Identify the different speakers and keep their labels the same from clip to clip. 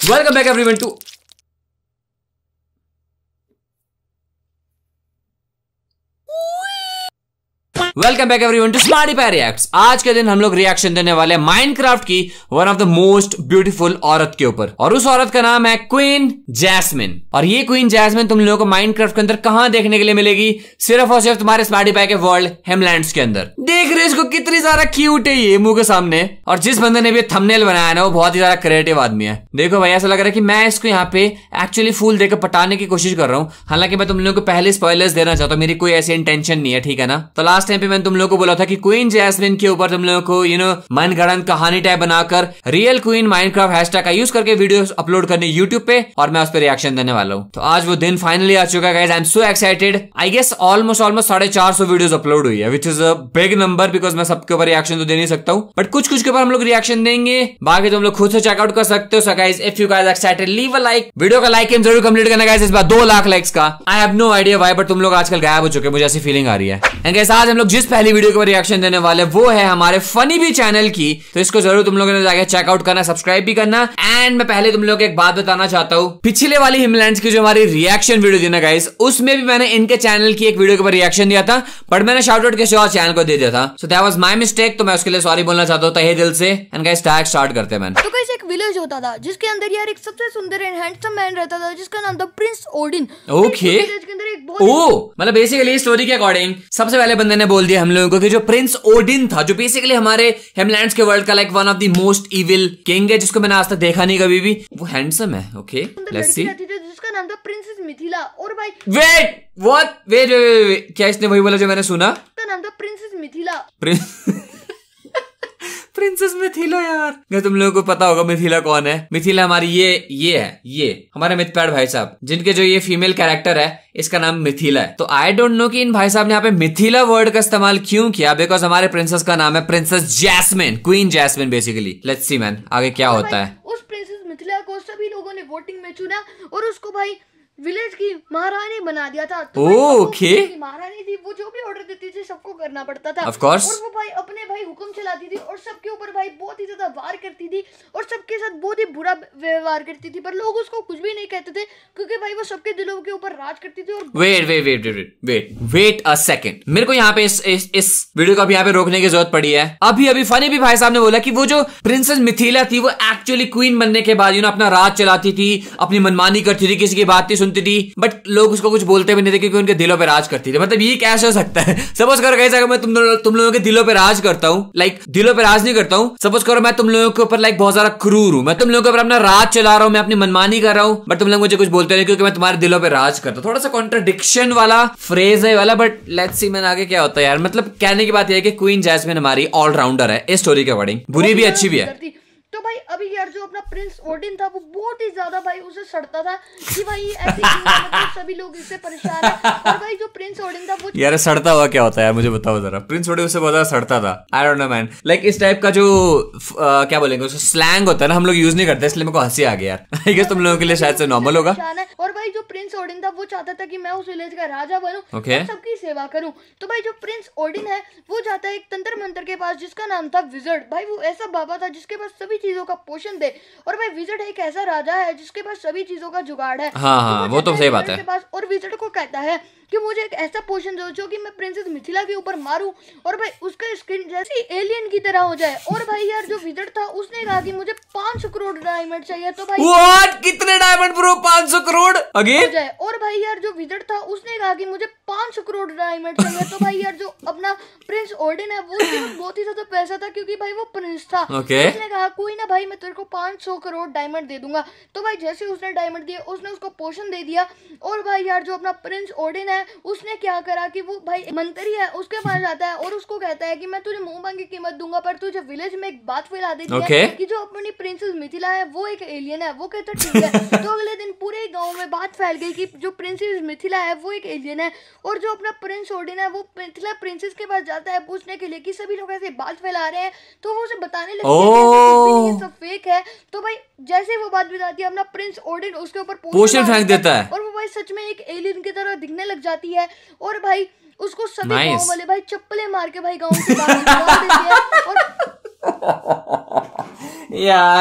Speaker 1: Welcome back everyone to welcome back everyone to Smarty Pie Reacts. आज के दिन हम लोग रिएक्शन देने वाले हैं माइनक्राफ्ट की one of the most beautiful औरत के ऊपर, और उस औरत का नाम है क्वीन जैस्मिन। और ये क्वीन जैस्मिन तुम लोगों को माइनक्राफ्ट के अंदर कहां देखने के लिए मिलेगी? सिर्फ और सिर्फ तुम्हारे स्मार्टी पाई के वर्ल्ड हेमलैंड्स के अंदर। देख रहे इसको कितनी ज्यादा क्यूट है ये मुंह के सामने। और जिस बंदे ने भी थंबनेल बनाया ना वो बहुत ही ज्यादा क्रिएटिव आदमी है। देखो भाई ऐसा लग रहा है कि मैं इसको यहाँ पे एक्चुअली फूल देकर पटाने की कोशिश कर रहा हूँ। हालांकि मैं तुम लोगों को पहले स्पॉयलर्स देना चाहता हूँ, मेरी कोई ऐसी इंटेंशन नहीं है, ठीक है ना। तो लास्ट टाइम पे मैंने तुम लोगों को बोला था कि क्वीन जैस्मिन के ऊपर तुम लोगों को मनगढ़ंत कहानी टाइप बनाकर रियल क्वीन माइनक्राफ्ट हैशटैग का यूज करके वीडियोस अपलोड करने यूट्यूब पे, और मैं उस पर रिएक्शन देने वाला हूँ। तो आज वो दिन फाइनली आ चुका है guys. I am so excited. I guess almost 450 videos upload हुई है, which is a big number, because मैं सबके ऊपर रिएक्शन तो दे नहीं सकता हूँ, बट कुछ के ऊपर हम लोग रिएक्शन देंगे। बाकी तुम लोग खुद से चेकआउट कर सकते हो। So guys if you guys excited leave a like. Video का लाइक जरूर कंप्लीट करना गाइस, इस बार 2 लाख लाइक्स का। I have no idea why, but तुम लोग आजकल गायब हो चुके, मुझे ऐसी फीलिंग आ रही है। एंड गाइस आज हम लोग जिस पहली वीडियो के ऊपर रिएक्शन देने वाले वो है हमारे फनी भी चैनल की, तो इसको जरूर तुम लोगों ने जाके चेकआउट करना, सब्सक्राइब भी करना। एंड मैं पहले तुम लोगों को एक बात बताना चाहता हूँ, पिछले वाली हिमलैंड्स की जो हमारी रिएक्शन वीडियो थी ना गाइस, उसमें भी मैंने इनके चैनल की एक वीडियो के ऊपर रिएक्शन दिया था, बट मैंने शाउट आउट किसी और चैनल को दे दिया था। So that was my mistake, तो मैं उसके लिए सॉरी बोलना चाहता हूँ तहे दिल से। एंड गाइस स्टार्ट करते हैं। मैन
Speaker 2: तो गाइस एक विलेज होता था जिसके अंदर यार एक सबसे सुंदर एंड हैंडसम मैन रहता था जिसका नाम था प्रिंस ओडिन।
Speaker 1: ओके मतलब बेसिकली स्टोरी के अकॉर्डिंग सबसे पहले बंदे ने बोल दिया हम लोगों को कि जो प्रिंस ओडिन था, जो बेसिकली हमारे हेमलैंड्स के वर्ल्ड का like one of the most evil king है, जिसको मैंने आज तक देखा नहीं कभी भी, वो हैंडसम है। Okay let's see.
Speaker 2: जिसका नाम था प्रिंसेस मिथिला। और भाई
Speaker 1: वेट क्या इसने वही बोला जो मैंने सुना?
Speaker 2: उसका नाम था प्रिंसेस मिथिला।
Speaker 1: प्रिंसेस मिथिला यार, तुम लोगों को पता होगा मिथिला कौन है। मिथिला हमारी ये हमारे मिथपैड भाई साहब, जिनके जो ये फीमेल कैरेक्टर है इसका नाम मिथिला है। तो आई डोंट नो कि इन भाई साहब ने यहाँ पे मिथिला वर्ड का इस्तेमाल क्यों किया, बिकॉज हमारे प्रिंसेस का नाम है princess Jasmine, queen Jasmine basically. Let's see man आगे क्या होता है।
Speaker 2: उस प्रिंसेस मिथिला को सभी लोगों ने वोटिंग में चुना और उसको भाई विलेज की महारानी बना दिया था। तो
Speaker 1: ओके
Speaker 2: महारानी थी, वो जो भी ऑर्डर देती थी सबको करना पड़ता था।
Speaker 1: Of course.
Speaker 2: और वो भाई अपने भाई हुक्म चलाती थी और सबके ऊपर भाई बहुत ही ज्यादा वार करती थी और सबके साथ बहुत ही बुरा व्यवहार करती थी, पर लोग उसको कुछ भी नहीं कहते थे क्योंकि भाई वो सबके दिलों के ऊपर राज करती थी। और
Speaker 1: वेट अ सेकंड, मेरे को यहाँ पे इस वीडियो को अभी यहाँ पे रोकने की जरूरत पड़ी है। अभी फनी भी भाई साहब ने बोला कि वो जो प्रिंसेस मिथिला थी वो एक्चुअली क्वीन बनने के बाद अपना राज चलाती थी, अपनी मनमानी करती थी, किसी की बात नहीं सुनती थी, बट लोग उसको कुछ बोलते भी नहीं थे क्योंकि उनके दिलों पे राज करती थी। मतलब ये कैसे हो सकता है? सपोज करो कैसे अगर मैं तुम लोगों के दिलों पे राज करता हूँ, लाइक दिलों पे राज नहीं करता हूँ, सपोज करो मैं तुम लोगों के ऊपर लाइक बहुत ज्यादा क्रूर हूँ, मैं तुम लोगों के ऊपर अपना राज चला रहा हूँ, मैं अपनी मनमानी कर रहा हूँ, बट तुम लोग मुझे कुछ बोलते नहीं क्योंकि मैं तुम्हारे दिलों पे राज करता हूँ। थोड़ा सा कॉन्ट्रडिक्शन वाला फ्रेज है वाला, बट लेट्स सी मैन आगे क्या होता है यार। मतलब कहने की बात यह है कि क्वीन जैस्मिन हमारी ऑलराउंडर है इस स्टोरी के अकॉर्डिंग, बुरी भी अच्छी भी है।
Speaker 2: तो भाई अभी यार जो अपना प्रिंस ओडिन था वो बहुत ही ज्यादा भाई उसे सड़ता था कि भाई ऐसे मतलब सभी लोग इससे परेशान है। और भाई जो प्रिंस ओडिन था वो यार
Speaker 1: सड़ता हुआ क्या होता है यार, मुझे बताओ जरा। प्रिंस ओडिन उससे बहुत ज्यादा सड़ता था। I don't know man, like इस टाइप का जो क्या बोलेंगे उसको स्लैंग होता है ना, हम लोग यूज नहीं करते, इसलिए मेरे को हंसी आ गया यार। आई गेस तुम लोगों के लिए शायद से नॉर्मल होगा।
Speaker 2: और भाई जो प्रिंस ओडिन था वो चाहता था कि मैं उस विलेज का राजा बनूं और सबकी सेवा करूं। तो भाई जो प्रिंस ओडिन है वो जाता है एक तंत्र मंत्र के पास जिसका नाम था विजर्ड। भाई वो ऐसा बाबा था जिसके पास सभी चीजों का पोषण दे, और भाई विजर्ड एक ऐसा राजा है जिसके पास सभी चीजों का जुगाड़ है।
Speaker 1: हाँ, वो तो सही बात है।
Speaker 2: और विजर्ड को कहता है कि मुझे एक ऐसा पोषण दो जो कि मैं प्रिंसेस मिथिला के ऊपर मारूं और भाई उसका स्किन जैसी एलियन की तरह हो जाए। और भाई यार जो विजर्ड था उसने कहा कि मुझे 500 करोड़ डायमंड चाहिए। तो भाई
Speaker 1: व्हाट, कितने डायमंड ब्रो? 500 करोड़ अगेन?
Speaker 2: और भाई यार जो विजर्ड था उसने कहा कि मुझे 500 करोड़ डायमंड चाहिए। तो भाई यार जो अपना प्रिंस ओडिन है वो बहुत ही ज्यादा पैसा था क्योंकि भाई वो प्रिंस था। उसने कहा कोई ना भाई मैं तेरे को 500 करोड़ डायमंड दे दूंगा। तो भाई जैसे उसने डायमंड दिया उसने उसको पोषण दे दिया। और भाई यार जो अपना प्रिंस ओडिन है उसने क्या करा कि वो भाई मंत्री है उसके पास जाता है और उसको कहता है कि मैं तुझे मुंह मांगी कीमत दूंगा, पर तुझे विलेज में एक बात फैला देती है कि जो अपनी प्रिंसेस मिथिला है वो एक एलियन है। वो कहता ठीक है। तो अगले दिन पूरे गांव में बात फैल गई कि जो प्रिंसेस मिथिला है वो एक एलियन है। और जो अपना प्रिंस ओडिन है वो मिथिला प्रिंसेस के पास जाता है पूछने के लिए कि सभी लोग ऐसे बात फैला रहे हैं, तो वो उसे बताने लगता है ये सब फेक है। तो भाई जैसे वो बात बताती है अपना प्रिंस ओडिन उसके ऊपर पोषण फेंक देता है और वो भाई सच में एक एलियन की तरह दिखने लग जाती है। और भाई उसको सभी गांव वाले भाई चप्पलें मार के भाई गांव से बाहर निकाल देते हैं। और
Speaker 1: यार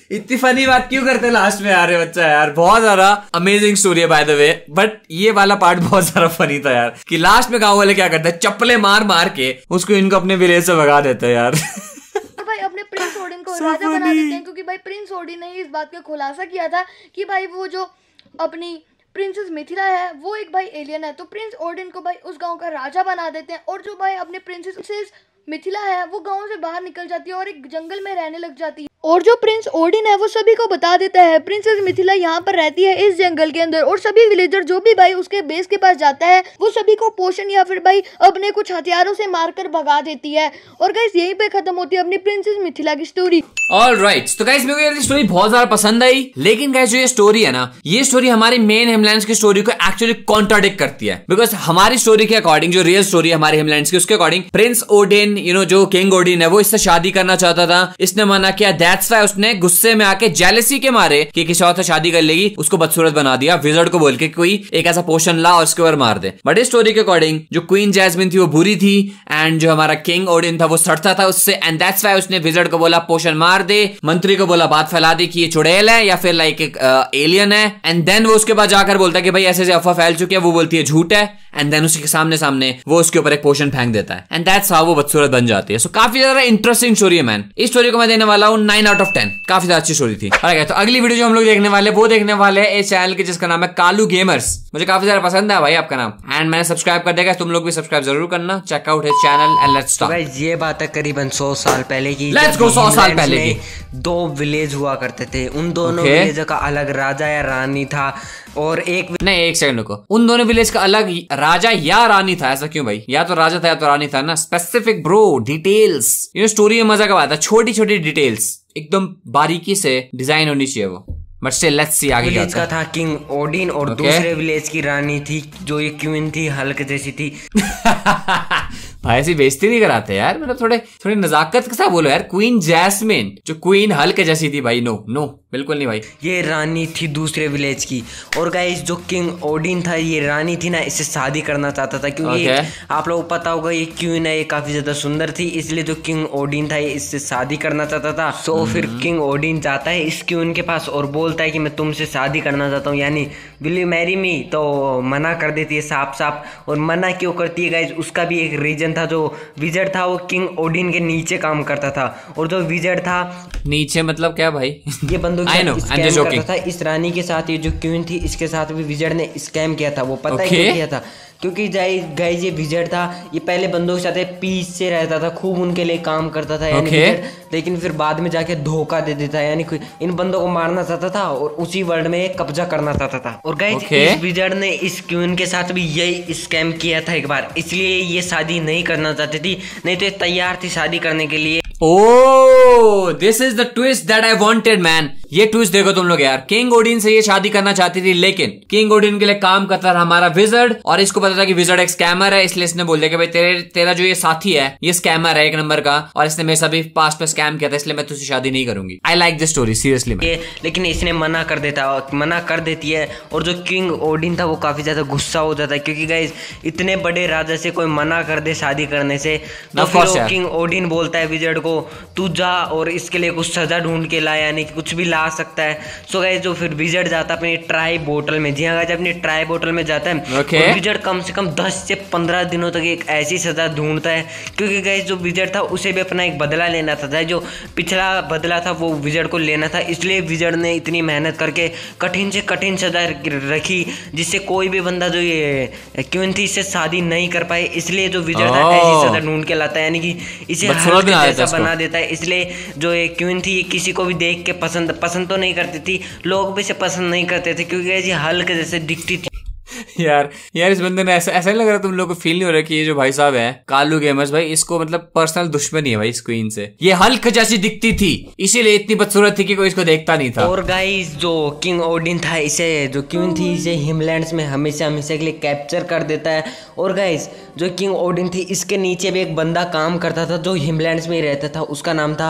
Speaker 1: इतनी फनी बात क्यों करते लास्ट में यार बच्चा यार। बहुत ज्यादा अमेजिंग स्टोरी है बाय द वे, बट ये वाला पार्ट बहुत ज्यादा फनी था यार कि लास्ट में गांव वाले क्या करते हैं, चप्पलें मार मार के उसको इनको अपने विलेज से भगा देते हैं यार।
Speaker 2: भाई अपने प्रिंस ओडिन को राजा बना देते हैं, क्योंकि भाई प्रिंस ओडिन ने इस बात का खुलासा किया था कि भाई वो जो अपनी प्रिंसेस मिथिला है वो एक भाई एलियन है, तो प्रिंस ओडिन को भाई उस गांव का राजा बना देते हैं। और जो भाई अपने प्रिंसेस मिथिला है वो गांव से बाहर निकल जाती है और एक जंगल में रहने लग जाती है। और जो प्रिंस ओडिन है वो सभी को बता देता है प्रिंसेस मिथिला यहाँ पर रहती है इस जंगल के अंदर, और सभी विलेजर जो भी भाई उसके बेस के पास जाता है वो सभी को पोषण या फिर भाई अपने कुछ हथियारों से मारकर भगा देती है। और गाइस यहीं पे खत्म होती है अपनी प्रिंसेस मिथिला की स्टोरी।
Speaker 1: ऑलराइट, तो गाइस मेरे को ये स्टोरी बहुत ज्यादा पसंद आई, लेकिन गाइस जो ये स्टोरी है ना, ये स्टोरी हमारी मेन हिमलैंड्स की स्टोरी को एक्चुअली कॉन्ट्राडिक्ट करती है। बिकॉज हमारी स्टोरी के अकॉर्डिंग, जो रियल स्टोरी है हमारी हिमलैंड्स की, उसके अकॉर्डिंग प्रिंस ओडिन जो किंग ओडिन है वो इससे शादी करना चाहता था, इसने मना किया। दैट्स व्हाई उसने गुस्से में आके जेलसी के मारे कि किसी और से शादी कर लेगी उसको बदसूरत बना दिया, विजर्ड को बोल के कोई एक ऐसा पोशन ला और उसके ऊपर मार दे। बट इस स्टोरी के अकॉर्डिंग जो क्वीन जैस्मिन थी वो बुरी थी, एंड जो हमारा किंग ओडिन था वो सड़ता था उससे, एंड दैट्स व्हाई उसने विजर्ड को बोला पोशन मार दे, मंत्री को बोला बात फैला दे कि ये चुड़ैल है या फिर लाइक एक एलियन है, एंड देन वो उसके बाद जाकर बोलता है कि भाई ऐसे अफवाह फैल चुकी है, वो बोलती है झूठ है, एंड देन उसके सामने वो उसके ऊपर एक पोशन फेंक देता है, एंड दैट्स हाउ वो बदसूरत बन जाती है। सो काफी ज्यादा इंटरेस्टिंग स्टोरी है मैन। इस स्टोरी को मैं देने वाला हूँ 9 out of 10, काफी ज्यादा अच्छी स्टोरी थी। तो अगली वीडियो जो हम लोग देखने वाले वो देखने वाले हैं इस चैनल के जिसका नाम है कालू गेमर्स। मुझे काफी ज्यादा पसंद है भाई आपका नाम, एंड मैंने सब्सक्राइब कर दिया, तुम लोग भी सब्सक्राइब जरूर करना। Check out his channel and let's start.
Speaker 3: ये बात है करीबन 100 साल पहले की।
Speaker 1: लेट्स गो 100 साल पहले की।
Speaker 3: 2 विलेज हुआ करते थे, उन दोनों विलेज का अलग राजा या रानी था, और एक
Speaker 1: सेकंड को, उन दोनों विलेज का अलग राजा या रानी था। ऐसा क्यों भाई? या तो राजा था या तो रानी था ना। स्पेसिफिक ब्रो, डिटेल्स, स्टोरी में मजा का बात है, छोटी छोटी डिटेल्स एकदम बारीकी से डिजाइन होनी चाहिए वो। बट स्टिल लेट्स सी आगे
Speaker 3: विलेज का था किंग ओडिन, और दूसरे विलेज की रानी थी जो ये क्वीन थी, हल्क जैसी थी।
Speaker 1: भाई ऐसी बेइज्जती नहीं कराते यार, मतलब थोड़ी नजाकत के साथ बोलो यार। क्वीन जैस्मिन जो क्वीन हल्क जैसी थी भाई, नो बिल्कुल नहीं भाई।
Speaker 3: ये रानी थी दूसरे विलेज की। और गाइस जो किंग ओडिन था, ये रानी थी ना, इससे शादी करना चाहता था, क्योंकि आप लोगों को पता होगा ये क्वीन है, ये काफी ज्यादा सुंदर थी, इसलिए जो किंग ओडिन था ये इससे शादी करना चाहता था। सो फिर किंग ओडिन जाता है इस क्वीन के पास और बोलता है कि मैं तुमसे शादी करना चाहता हूँ, यानी विल यू मैरी मी। तो मना कर देती है साफ साफ। और मना क्यों करती है गाइस, उसका भी एक रीजन था। जो विजर्ड था वो किंग ओडिन के नीचे काम करता था, और जो विजर्ड था
Speaker 1: नीचे मतलब क्या भाई?
Speaker 3: ये बंदूक स्कैम करता था इस रानी के साथ। ये जो क्वीन थी इसके साथ भी विजर्ड ने स्कैम किया था। वो पता है क्या किया था? क्योंकि गाइस ये विजर्ड था, ये पहले बंदों के साथ पीस से रहता था, खूब उनके लिए काम करता था, यानी लेकिन फिर बाद में जाके धोखा दे देता है, यानी इन बंदों को मारना चाहता था और उसी वर्ल्ड में कब्जा करना चाहता था। और गाइस इस विजर्ड ने इस क्वीन के साथ भी यही स्कैम किया था एक बार, इसलिए ये शादी नहीं करना चाहती थी, नहीं तो ये तैयार थी शादी करने के लिए।
Speaker 1: Oh, this is the twist that I wanted man. ये ट्विस्ट देखो तुम लोग यार। किंग ओडिन से ये शादी करना चाहती थी, लेकिन किंग ओडिन के लिए काम करता था हमारा विजर्ड, और इसको पता था कि विजर्ड एक स्कैमर है, इसलिए इसने बोल दिया कि भाई तेरा जो ये साथी है ये स्कैमर है 1 नंबर का, और इसने मेरे सभी पास्ट पे स्कैम किया था, इसलिए मैं तुझसे शादी नहीं करूंगी। I like this story seriously.
Speaker 3: लेकिन इसने मना कर देती है, और जो किंग ओडिन था वो काफी ज्यादा गुस्सा हो जाता है, क्योंकि गाइस इतने बड़े राजा से कोई मना कर दे शादी करने से, तो फिर किंग ओडिन बोलता है विजर्ड को तू जा और इसके लिए कुछ सजा ढूंढ के ला, यानी कि कुछ भी ला सकता है। सो गाइस जो फिर विजर्ड जाता है अपनी ट्राई बोतल में, जी हाँ गाइस अपनी ट्राई बोतल में जाता है, और विजर्ड कम से कम 10 से 15 दिनों तक एक ऐसी सजा ढूंढता है, क्योंकि गाइस जो विजर्ड था उसे भी अपना एक बदला लेना था, जो पिछला बदला था वो विजर्ड को लेना था, इसलिए विजर्ड ने इतनी मेहनत करके कठिन से कठिन सजा रखी, जिससे कोई भी बंदा जो ये क्वीन थी इससे शादी नहीं कर पाए, इसलिए जो विजर्ड था ऐसी सजा ढूंढ के लाता है, यानी कि इसे ऐसा बना देता है। इसलिए जो ये क्वीन थी ये किसी को भी देख के पसंद तो नहीं करती थी, लोग भी इसे पसंद नहीं करते थे, क्योंकि ये हल्क जैसे दिखती थी।
Speaker 1: यार इस बंदे ने ऐसा नहीं लग रहा, तुम लोग को फील नहीं हो रहा कि ये जो भाई साहब है कालू गेमर्स भाई, इसको मतलब पर्सनल दुश्मनी है भाई इस क्वीन से। ये हल्क जैसी दिखती थी, इसीलिए इतनी बदसूरत थी कि कोई इसको देखता नहीं था।
Speaker 3: और गाइस जो किंग ओडिन था, इसे जो क्वीन थी इसे हिमलैंड्स में हमेशा के लिए कैप्चर कर देता है। और गाइस जो किंग ओडिन थी इसके नीचे भी एक बंदा काम करता था जो हिमलैंड्स में ही रहता था, उसका नाम था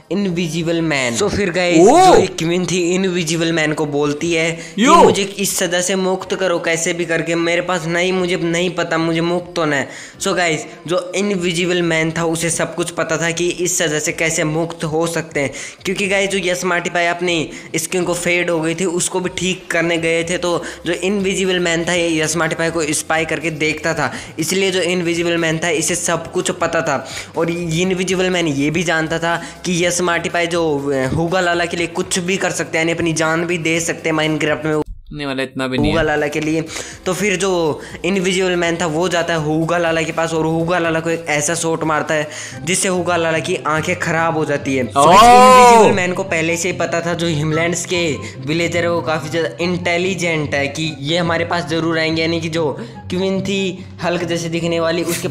Speaker 3: इनविजिबल मैन। तो फिर गाइस जो एक क्वीन थी इनविजिबल मैन को बोलती है कि मुझे इस सजा से मुक्त करो कैसे भी करके, मेरे पास मुझे नहीं पता, मुझे मुक्त होना है। सो गाइस जो इनविजिबल मैन था उसे सब कुछ पता था कि इस सजा से कैसे मुक्त हो सकते हैं, क्योंकि गाइस जो यस स्मार्टी पाई अपनी स्किन को फेड हो गई थी उसको भी ठीक करने गए थे। तो जो इनविजिबल मैन था ये यस स्मार्टी पाई को स्पाई करके देखता था, इसलिए जो इनविजिबल मैन था इसे सब कुछ पता था। और इनविजिबल मैन ये भी जानता था कि यस स्मार्टी पाई जो हुगा लाला के लिए कुछ भी कर सकते हैं, यानी अपनी जान भी दे सकते हैं माइनक्राफ्ट में
Speaker 1: नहीं वाला इतना भी नहीं
Speaker 3: हुगा लाला के लिए। तो फिर जो इनविजिबल मैन था वो जाता है हुगा लाला के पास और हुगा लाला को एक ऐसा शॉट मारता है जिससे हुगा लाला की आंखें खराब हो जाती है। इनविजिबल मैन को पहले से ही पता था जो हिमलैंड्स के विलेजर है वो काफी ज्यादा इंटेलिजेंट है कि ये हमारे पास जरूर आएंगे, यानी कि जो क्वीन थी हल्क जैसे दिखने वाली उसके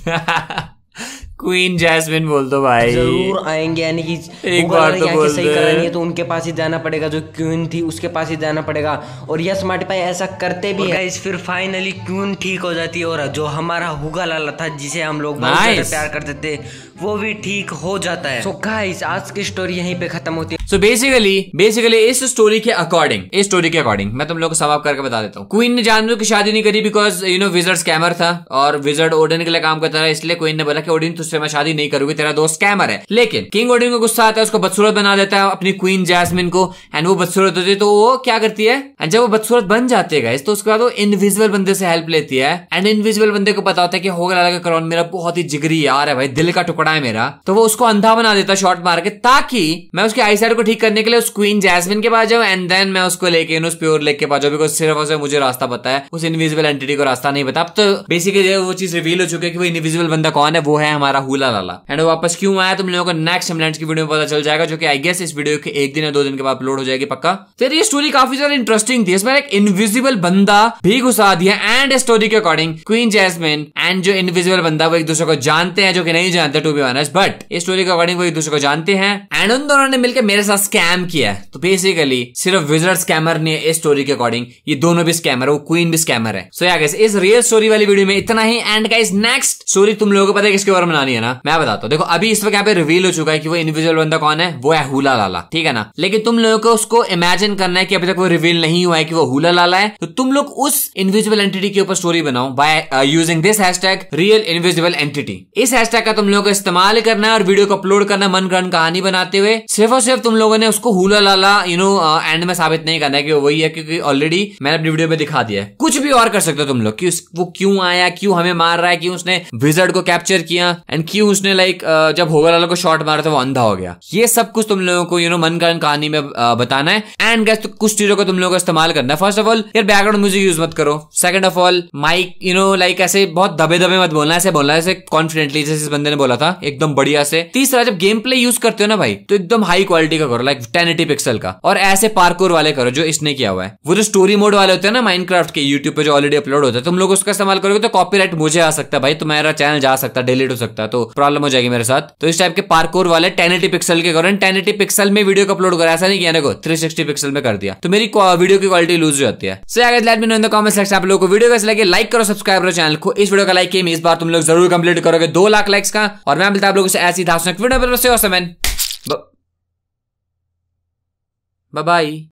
Speaker 3: पास
Speaker 1: क्वीन जैस्मिन बोल दो भाई,
Speaker 3: जरूर आएंगे, यानी कि
Speaker 1: एक बार तो बोल
Speaker 3: सही कर रही है तो उनके पास ही जाना पड़ेगा, जो क्वीन थी उसके पास ही जाना पड़ेगा। और यस स्मार्टी पाई ऐसा करते भी है। फिर फाइनली क्वीन ठीक हो जाती है और जो हमारा हुगा लाला था जिसे हम लोग बहुत ज्यादा प्यार करते थे वो भी ठीक हो जाता है। सो गाइस आज की स्टोरी यहीं पे खत्म होती है।
Speaker 1: सो बेसिकली इस स्टोरी के अकॉर्डिंग मैं तुम लोग को समाप्त करके बता देता हूँ। क्वीन ने जानबूझ की शादी नहीं करी बिकॉज विजर्ड स्कैमर था और विजर्ड ओडिन के लिए काम करता है, इसलिए क्वीन ने बोला कि ओडिन तुझसे मैं शादी नहीं करूंगी, तेरा दोस्त स्कैमर है। लेकिन किंग ओडिन को गुस्सा आता है, उसको बदसूरत बना देता है अपनी क्वीन जैस्मिन को, एंड वो बदसूरत होती है तो वो क्या करती है, एंड जब वो बदसूरत बन जाते हैं गाइस तो उसके बाद वो इनविजिबल बंदे से हेल्प लेती है। एंड इनविजिबल बंदे को पता होता है कि होगा लाला का क्राउन मेरा बहुत ही जिगरी यार है भाई, दिल का टुकड़ा है मेरा, तो वो उसको अंधा बना देता है शॉट मार के, ताकि मैं उसके आईसाइट को ठीक करने के लिए उस क्वीन जैस्मिन के पास जाऊं एंड देन मैं उसको लेके उस प्योर लेक के पास जाऊं, बिकॉज सिर्फ उसे मुझे रास्ता पता है, उस इनविजिबल एंटिटी को रास्ता नहीं पता। तो बेसिकली वो चीज रिवील हो चुकी है कि वो इनविजिबल बंदा कौन है, वो है हमारा हुला लाला। एंड वो वापस क्यों आया तुम लोगों को नेक्स्ट हिमलैंड्स की वीडियो में पता चल जाएगा, जो कि आई गेस इस वीडियो के 1 दिन या 2 दिन के बाद अपलोड हो जाएगी पक्का। फिर ये स्टोरी काफी ज्यादा इंटरेस्टिंग थी, इसमें एक इनविजिबल बंदा भी घुसा दिया एंड स्टोरी के अकॉर्डिंग क्वीन जैस्मिन एंड जो इनविजिबल बंदा वो एक दूसरे को जानते हैं, जो कि नहीं जानते टू बी ऑनेस्ट, बट इस स्टोरी के अकॉर्डिंग वो एक दूसरे को जानते हैं एंड उन दोनों ने मिलकर मेरे साथ स्कैम किया। तो बेसिकली सिर्फ विजर्ड स्कैमर नहीं है इस स्टोरी के अकॉर्डिंग, ये दोनों भी स्कैमर है, वो क्वीन भी स्कैमर है। सो गाइस इस रियल स्टोरी वाली वीडियो में इतना ही। एंड गाइस नेक्स्ट स्टोरी तुम लोगों को पता है किसके बारे में बनानी है ना, मैं बताता हूँ। देखो अभी इस वक्त यहाँ पे रिवील हो चुका है कि वो इनविजिबल बंदा कौन है, वो है हुला लाला, ठीक है ना। लेकिन तुम लोगों को उसको इमेजिन करना है कि अभी तक वो रिवील नहीं हुआ है कि वो हुला लाला है, तो तुम लोग उस इनविजिबल एंटिटी के ऊपर स्टोरी बनाओ by using this hashtag real invisible entity. इस हैशटैग का तुम लोगों को इस्तेमाल करना है और वीडियो को अपलोड करना है मनगढ़ंत कहानी बनाते हुए। सिर्फ और सिर्फ तुम लोगों ने उसको हुला लाला एंड में साबित नहीं करना है कि वो वही है, क्योंकि ऑलरेडी मैंने अपनी वीडियो में दिखा दिया है। कुछ भी और कर सकते हो तुम लोग कि वो क्यों आया, क्यों हमें मार रहा है, क्यों उसने विजर्ड को कैप्चर किया एंड क्यों उसने जब हुगा लाला को शॉट मारा था वो अंधा हो गया। ये सब कुछ तुम लोगों को मनगढ़ंत कहानी में बताना है। एंड गाइस तो कुछ चीजों को तुम लोगों को इस्तेमाल करना है। फर्स्ट ऑफ ऑल यार बैकग्राउंड म्यूजिक यूज मत करो। सेकंड ऑफ ऑल माइक ऐसे बहुत दबे दबे मत बोलना, ऐसे बोलना ऐसे कॉन्फिडेंटली जैसे इस बंदे ने बोला था, एकदम बढ़िया से। तीसरा जब गेम प्ले यूज करते हो ना भाई तो एकदम हाई क्वालिटी का करो, लाइक 1080 पिक्सल का, और ऐसे पार्कोर वाले करो जो इसने किया हुआ है। वो जो स्टोरी मोड वाले होते हैं ना माइनक्राफ्ट के यूट्यूब पे जो ऑलरेडी अपलोड होता है, तुम लोग उसका इस्तेमाल करोगे तो कॉपीराइट मुझे आ सकता है भाई, तो मेरा चैनल जा सकता है, डिलीट हो सकता है, तो प्रॉब्लम हो जाएगी मेरे साथ। तो इस टाइप के पार्कोर वाले 1080 पिक्सल के करो, 1080 पिक्सल में वीडियो को अपलोड करो, ऐसा नहीं किया देखो 360 पिक्सल में कर दिया तो मेरी वीडियो की क्वालिटी लूज हो जाती है। So guys let me know in the comment section आप लोगों को वीडियो कैसे लगे, लाइक करो, सब्सक्राइब करो चैनल को। इस वीडियो का लाइक इस बार तुम लोग जरूर कंप्लीट करोगे 2 लाख लाइक्स का, और मैं मिलता हूं आप लोगों से ऐसी वीडियो पर। Bye bye.